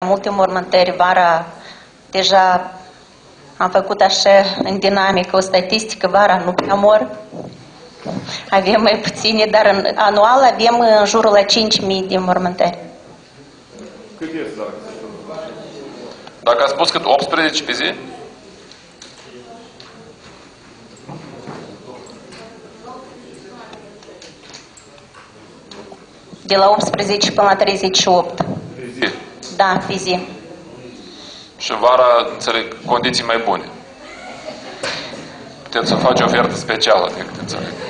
multe mormântări vara. Deja am făcut așa în dinamică o statistică, vara nu prea mor. Avem mai puține, dar anual avem în jurul la 5.000 de mormântări. Cât este dacă? Dacă a spus cât 18 pe zi? De la 18 până la 38. Pe zi. Da, pe zi. Și vara, înțeleg, condiții mai bune. Puteți să faci o ofertă specială, decât înțeleg.